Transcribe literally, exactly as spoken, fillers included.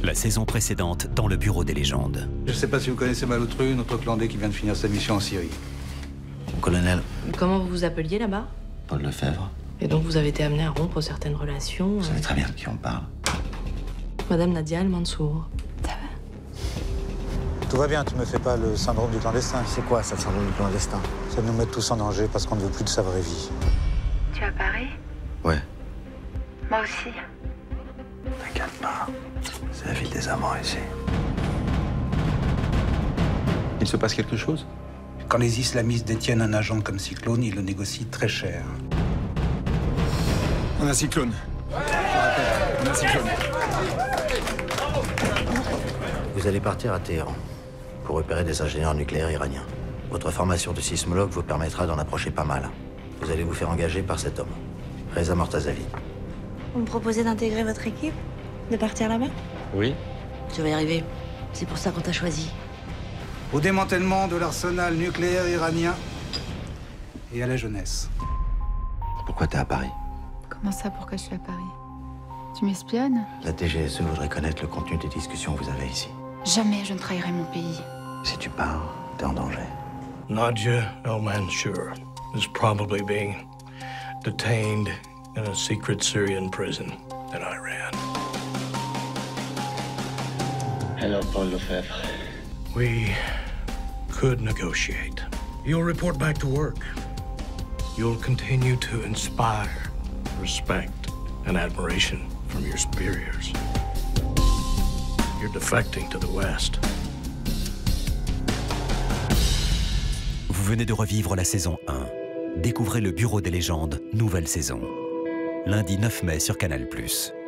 La saison précédente dans le bureau des légendes. Je ne sais pas si vous connaissez Malotru, notre Clandé qui vient de finir sa mission en Syrie. Colonel. Comment vous vous appeliez là-bas? Paul Lefebvre. Et donc vous avez été amené à rompre certaines relations. Vous savez très bien de qui on parle. Madame Nadia Al-Mansour. Ça va? Tout va bien, tu me fais pas le syndrome du clandestin. C'est quoi ça, le syndrome du clandestin? Ça nous met tous en danger parce qu'on ne veut plus de sa vraie vie. Tu es à Paris? Ouais. Moi aussi. T'inquiète pas. C'est la ville des amants ici. Il se passe quelque chose? Quand les islamistes détiennent un agent comme Cyclone, ils le négocient très cher. On a Cyclone. Je répète, on a Cyclone. Vous allez partir à Téhéran pour repérer des ingénieurs nucléaires iraniens. Votre formation de sismologue vous permettra d'en approcher pas mal. Vous allez vous faire engager par cet homme, Reza Mortazavi. Vous me proposez d'intégrer votre équipe? De partir là-bas? Oui. Tu vas y arriver. C'est pour ça qu'on t'a choisi. Au démantèlement de l'arsenal nucléaire iranien et à la jeunesse. Pourquoi t'es à Paris? Comment ça, pourquoi je suis à Paris? Tu m'espionnes? La T G S E voudrait connaître le contenu des discussions que vous avez ici. Jamais je ne trahirai mon pays. Si tu pars, t'es en danger. Nadia Al-Mansour is probably being detained in a secret Syrian prison in Iran. Hello, Paul Lefebvre. We could negotiate. You'll report back to work. You'll continue to inspire respect and admiration from your superiors. You're defecting to the West. Vous venez de revivre la saison un. Découvrez le bureau des légendes, nouvelle saison. Lundi neuf mai sur Canal plus.